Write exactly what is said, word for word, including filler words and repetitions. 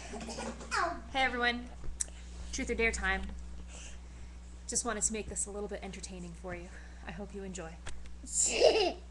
Hey everyone, truth or dare time. Just wanted to make this a little bit entertaining for you. I hope you enjoy.